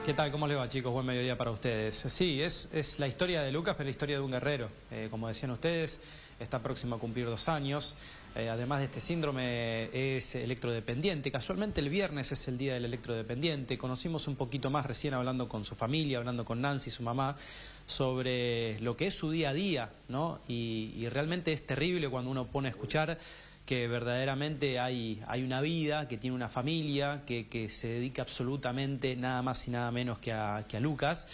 ¿Qué tal? ¿Cómo les va, chicos? Buen mediodía para ustedes. Sí, es la historia de Lucas, pero la historia de un guerrero. Como decían ustedes, está próximo a cumplir 2 años. Además de este síndrome, es electrodependiente. Casualmente el viernes es el día del electrodependiente. Conocimos un poquito más recién hablando con su familia, hablando con Nancy, su mamá, sobre lo que es su día a día, ¿no? Y realmente es terrible cuando uno pone a escuchar que verdaderamente hay una vida, que tiene una familia, que se dedica absolutamente nada más y nada menos que a Lucas,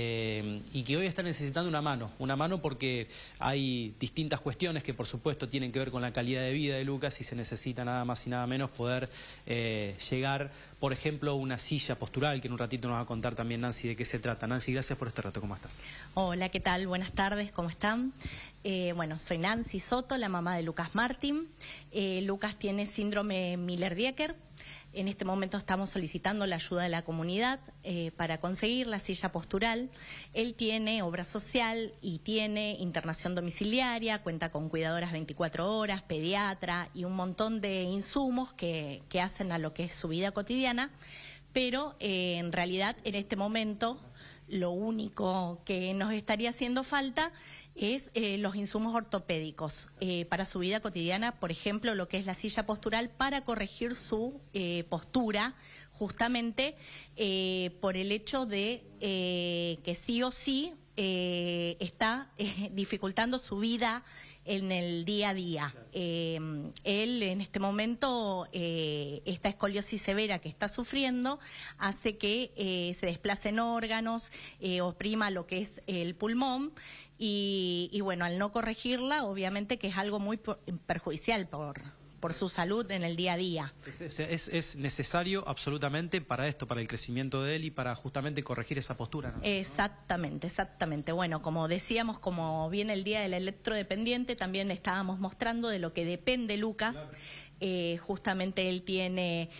y que hoy está necesitando una mano porque hay distintas cuestiones que por supuesto tienen que ver con la calidad de vida de Lucas y se necesita nada más y nada menos poder llegar, por ejemplo, a una silla postural, que en un ratito nos va a contar también Nancy de qué se trata. Nancy, gracias por este rato, ¿cómo estás? Hola, ¿qué tal? Buenas tardes, ¿cómo están? Bueno, soy Nancy Soto, la mamá de Lucas Martín. Lucas tiene síndrome Miller-Dieker. En este momento estamos solicitando la ayuda de la comunidad para conseguir la silla postural. Él tiene obra social y tiene internación domiciliaria, cuenta con cuidadoras 24 horas, pediatra y un montón de insumos que hacen a lo que es su vida cotidiana, pero en realidad en este momento lo único que nos estaría haciendo falta es los insumos ortopédicos para su vida cotidiana, por ejemplo, lo que es la silla postural para corregir su postura, justamente por el hecho de que sí o sí está dificultando su vida en el día a día. Él en este momento, esta escoliosis severa que está sufriendo hace que se desplacen órganos, oprima lo que es el pulmón y bueno, al no corregirla, obviamente que es algo muy perjudicial por su salud en el día a día. Es necesario absolutamente para esto, para el crecimiento de él y para justamente corregir esa postura, ¿no? Exactamente, exactamente. Bueno, como decíamos, como viene el día del electrodependiente, también estábamos mostrando de lo que depende Lucas. Claro. Justamente él tiene,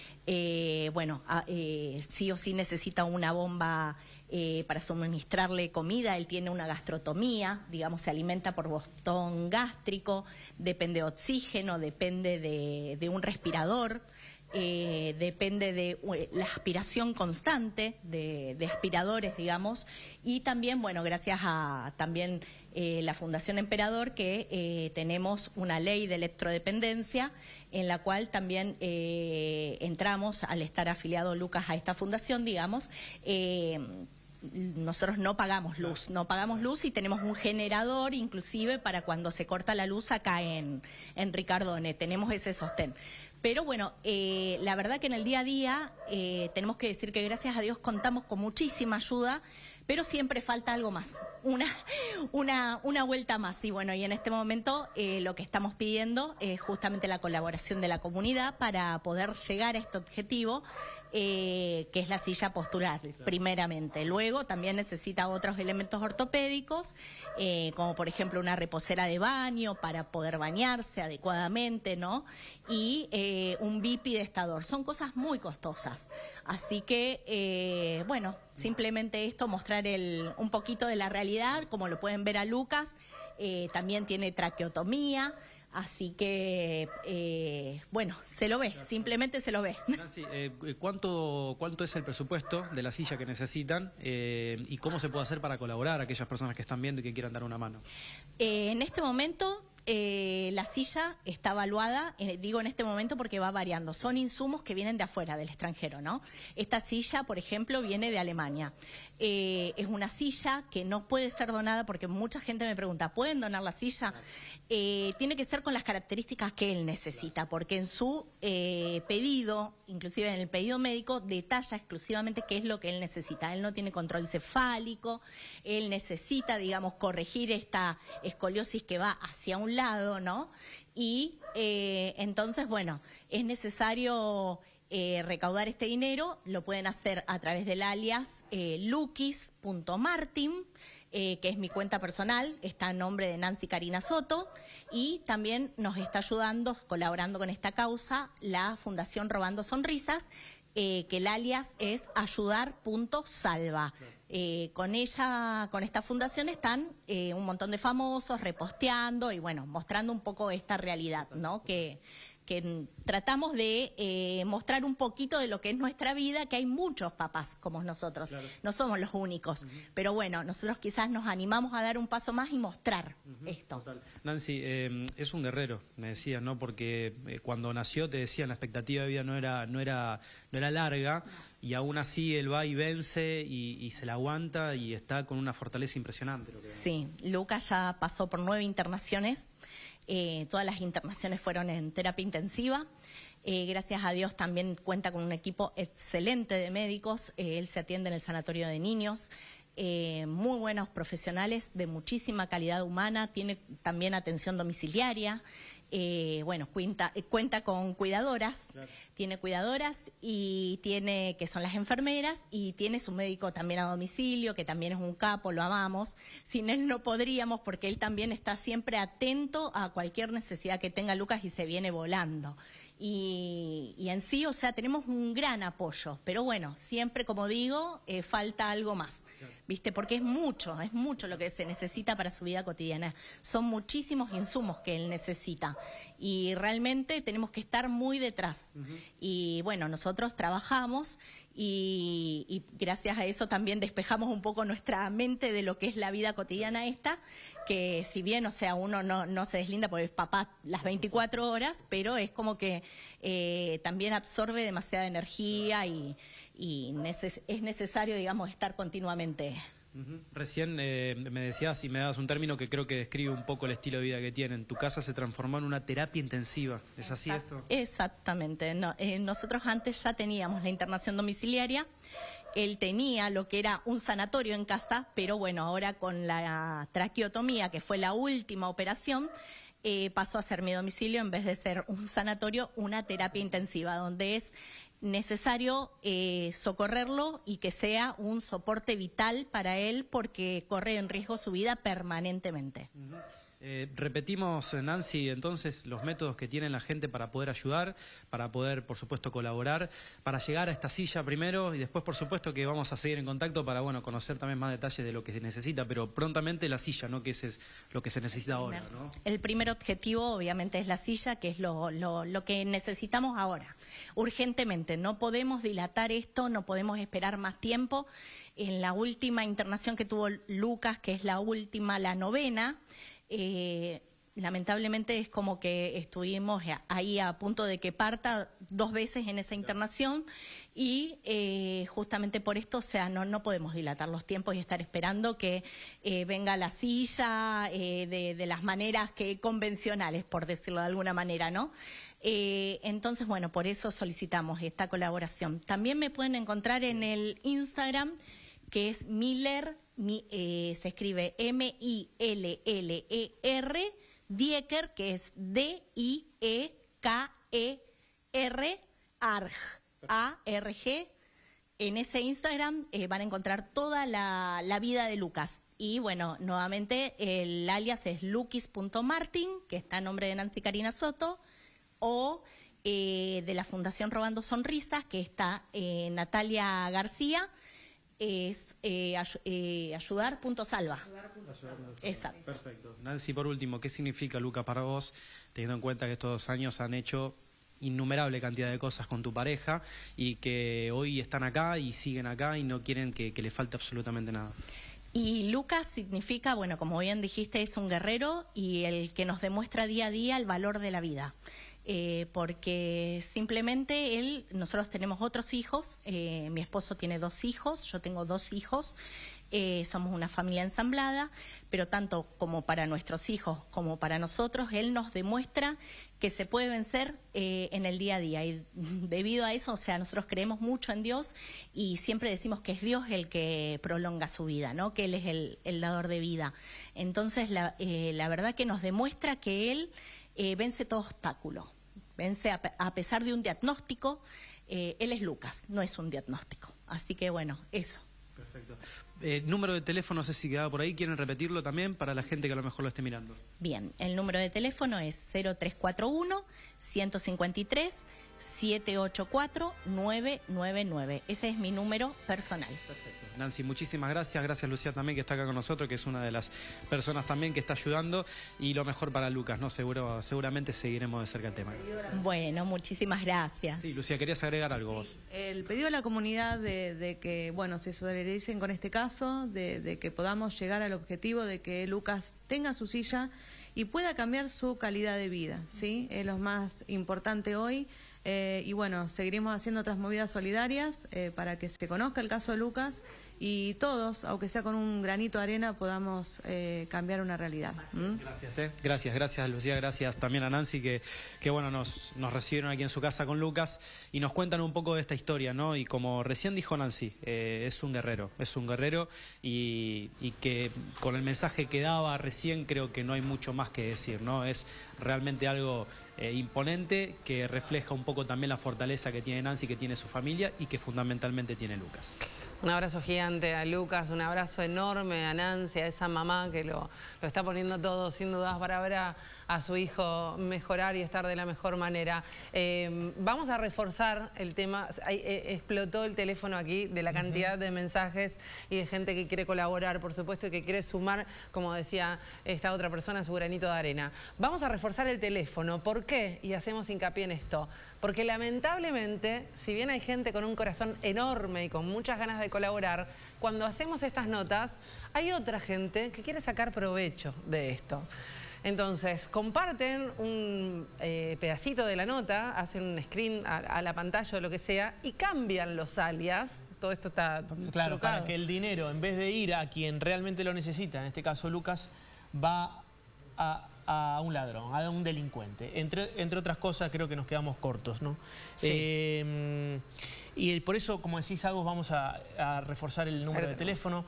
sí o sí necesita una bomba para suministrarle comida. Él tiene una gastrotomía, digamos, se alimenta por botón gástrico, depende de oxígeno, depende de un respirador, depende de la aspiración constante de aspiradores, digamos, y también, bueno, gracias a también la Fundación Emperador, que tenemos una ley de electrodependencia en la cual también entramos al estar afiliado Lucas a esta fundación, digamos. Nosotros no pagamos luz y tenemos un generador inclusive para cuando se corta la luz acá en Ricardone, tenemos ese sostén. Pero bueno, la verdad que en el día a día tenemos que decir que gracias a Dios contamos con muchísima ayuda, pero siempre falta algo más, una vuelta más. Y bueno, y en este momento lo que estamos pidiendo es justamente la colaboración de la comunidad para poder llegar a este objetivo, que es la silla postural, primeramente. Luego también necesita otros elementos ortopédicos, como por ejemplo una reposera de baño para poder bañarse adecuadamente, ¿no? Y un bipidestador. Son cosas muy costosas. Así que, bueno, simplemente esto, mostrar un poquito de la realidad, como lo pueden ver a Lucas. También tiene traqueotomía. Así que, bueno, se lo ve, simplemente se lo ve. Nancy, ¿cuánto es el presupuesto de la silla que necesitan y cómo se puede hacer para colaborar a aquellas personas que están viendo y que quieran dar una mano? En este momento la silla está evaluada, digo en este momento porque va variando, son insumos que vienen de afuera, del extranjero, ¿no? Esta silla, por ejemplo, viene de Alemania. Es una silla que no puede ser donada porque mucha gente me pregunta, ¿pueden donar la silla? Tiene que ser con las características que él necesita, porque en su pedido, inclusive en el pedido médico, detalla exclusivamente qué es lo que él necesita. Él no tiene control cefálico, él necesita, digamos, corregir esta escoliosis que va hacia un lado, ¿no? Y entonces, bueno, es necesario recaudar este dinero. Lo pueden hacer a través del alias lukis.martin, que es mi cuenta personal, está a nombre de Nancy Karina Soto, y también nos está ayudando, colaborando con esta causa, la Fundación Robando Sonrisas, que el alias es ayudar.salva. Con esta fundación están un montón de famosos reposteando y bueno, mostrando un poco esta realidad, ¿no? Que que tratamos de mostrar un poquito de lo que es nuestra vida, que hay muchos papás como nosotros, claro. No somos los únicos, pero bueno, nosotros quizás nos animamos a dar un paso más y mostrar esto. Total. Nancy, es un guerrero, me decías, ¿no? Porque cuando nació te decían la expectativa de vida no era larga, y aún así él va y vence y se la aguanta y está con una fortaleza impresionante. Sí, Lucas ya pasó por 9 internaciones. Todas las internaciones fueron en terapia intensiva. Gracias a Dios también cuenta con un equipo excelente de médicos. Él se atiende en el sanatorio de niños. Muy buenos profesionales de muchísima calidad humana. Tiene también atención domiciliaria. Bueno, cuenta con cuidadoras, claro. Tiene cuidadoras y tiene, que son las enfermeras, y tiene su médico también a domicilio, que también es un capo, lo amamos. Sin él no podríamos, porque él también está siempre atento a cualquier necesidad que tenga Lucas y se viene volando. Y en sí, o sea, tenemos un gran apoyo, pero bueno, siempre, como digo, falta algo más, ¿viste? Porque es mucho lo que se necesita para su vida cotidiana. Son muchísimos insumos que él necesita y realmente tenemos que estar muy detrás. Y bueno, nosotros trabajamos y gracias a eso también despejamos un poco nuestra mente de lo que es la vida cotidiana esta, que si bien, o sea, uno no se deslinda porque es papá las 24 horas, pero es como que también absorbe demasiada energía y es necesario, digamos, estar continuamente. Recién me decías y me dabas un término que creo que describe un poco el estilo de vida que tienen. Tu casa se transformó en una terapia intensiva, ¿es así esto? Exactamente. No, nosotros antes ya teníamos la internación domiciliaria. Él tenía lo que era un sanatorio en casa, pero bueno, ahora con la traqueotomía, que fue la última operación, pasó a ser mi domicilio, en vez de ser un sanatorio, una terapia intensiva, donde es necesario socorrerlo y que sea un soporte vital para él, porque corre en riesgo su vida permanentemente. Repetimos, Nancy, entonces los métodos que tiene la gente para poder ayudar, para poder, por supuesto, colaborar, para llegar a esta silla primero, y después, por supuesto, que vamos a seguir en contacto para, bueno, conocer también más detalles de lo que se necesita, pero prontamente la silla, ¿no? Que ese es lo que se necesita ahora, ¿no? El primer objetivo, obviamente, es la silla, que es lo que necesitamos ahora, urgentemente. No podemos dilatar esto, no podemos esperar más tiempo. En la última internación que tuvo Lucas, que es la última, la 9ª, lamentablemente es como que estuvimos ahí a punto de que parta 2 veces en esa internación y justamente por esto, o sea, no podemos dilatar los tiempos y estar esperando que venga la silla de las maneras que convencionales, por decirlo de alguna manera, ¿no? Entonces, bueno, por eso solicitamos esta colaboración. También me pueden encontrar en el Instagram, que es Miller, se escribe Miller, Dieker, que es Dieker, ARG. En ese Instagram van a encontrar toda la vida de Lucas. Y bueno, nuevamente el alias es Lukis.Martin, que está a nombre de Nancy Karina Soto, o de la Fundación Robando Sonrisas, que está Natalia García, es ayudar.salva. Exacto. Perfecto. Nancy, por último, ¿qué significa Lucas para vos, teniendo en cuenta que estos 2 años han hecho innumerable cantidad de cosas con tu pareja y que hoy están acá y siguen acá y no quieren que le falte absolutamente nada? Y Lucas significa, bueno, como bien dijiste, es un guerrero y el que nos demuestra día a día el valor de la vida. Porque simplemente nosotros tenemos otros hijos, mi esposo tiene 2 hijos, yo tengo 2 hijos, somos una familia ensamblada, pero tanto como para nuestros hijos como para nosotros, él nos demuestra que se puede vencer en el día a día, y debido a eso, o sea, nosotros creemos mucho en Dios y siempre decimos que es Dios el que prolonga su vida, ¿no? Que Él es el dador de vida. Entonces, la verdad que nos demuestra que Él vence todo obstáculo. Vence a pesar de un diagnóstico. Él es Lucas, no es un diagnóstico. Así que bueno, eso. Perfecto. Número de teléfono, no sé si quedaba por ahí, ¿quieren repetirlo también para la gente que a lo mejor lo esté mirando? Bien, el número de teléfono es 0341-153 784-999. Ese es mi número personal. Perfecto. Nancy, muchísimas gracias. Gracias, Lucía, también, que está acá con nosotros, que es una de las personas también que está ayudando. Y lo mejor para Lucas, ¿no? Seguramente seguiremos de cerca el tema. Bueno, muchísimas gracias. Sí, Lucía, querías agregar algo vos. El pedido a la comunidad de que, bueno, se solidaricen con este caso, de que podamos llegar al objetivo de que Lucas tenga su silla y pueda cambiar su calidad de vida, ¿sí? Es lo más importante hoy. Y bueno, seguiremos haciendo otras movidas solidarias para que se conozca el caso de Lucas y todos, aunque sea con un granito de arena, podamos cambiar una realidad. Gracias, gracias Lucía, gracias también a Nancy que bueno, nos recibieron aquí en su casa con Lucas y nos cuentan un poco de esta historia, ¿no? Y como recién dijo Nancy, es un guerrero y que con el mensaje que daba recién creo que no hay mucho más que decir, ¿no? Es realmente algo imponente que refleja un poco también la fortaleza que tiene Nancy, que tiene su familia y que fundamentalmente tiene Lucas. Un abrazo gigante a Lucas, un abrazo enorme a Nancy, a esa mamá que lo está poniendo todo sin dudas para ver a su hijo mejorar y estar de la mejor manera. Vamos a reforzar el tema. Explotó el teléfono aquí de la cantidad de mensajes y de gente que quiere colaborar, por supuesto, y que quiere sumar, como decía esta otra persona, su granito de arena. Vamos a reforzar el teléfono. ¿Por qué? Y hacemos hincapié en esto. Porque lamentablemente, si bien hay gente con un corazón enorme y con muchas ganas de colaborar, cuando hacemos estas notas, hay otra gente que quiere sacar provecho de esto. Entonces, comparten un pedacito de la nota, hacen un screen a la pantalla o lo que sea y cambian los alias. Todo esto está claro, trucado. para que el dinero, en vez de ir a quien realmente lo necesita, en este caso Lucas, va a un ladrón, a un delincuente. Entre otras cosas, creo que nos quedamos cortos, ¿no? Sí. Y por eso, como decís, Agus, vamos a reforzar el número de teléfono.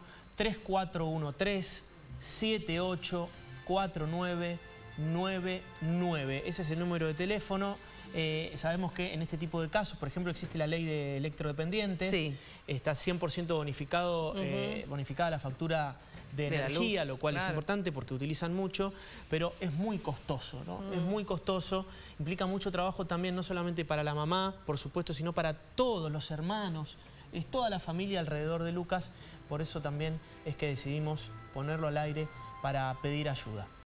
3413-784999. Ese es el número de teléfono. Sabemos que en este tipo de casos, por ejemplo, existe la ley de electrodependientes. Sí. Está 100% bonificado, bonificada la factura de energía, lo cual es importante porque utilizan mucho, pero es muy costoso, ¿no? Es muy costoso, implica mucho trabajo también, no solamente para la mamá, por supuesto, sino para todos los hermanos, es toda la familia alrededor de Lucas, por eso también es que decidimos ponerlo al aire para pedir ayuda.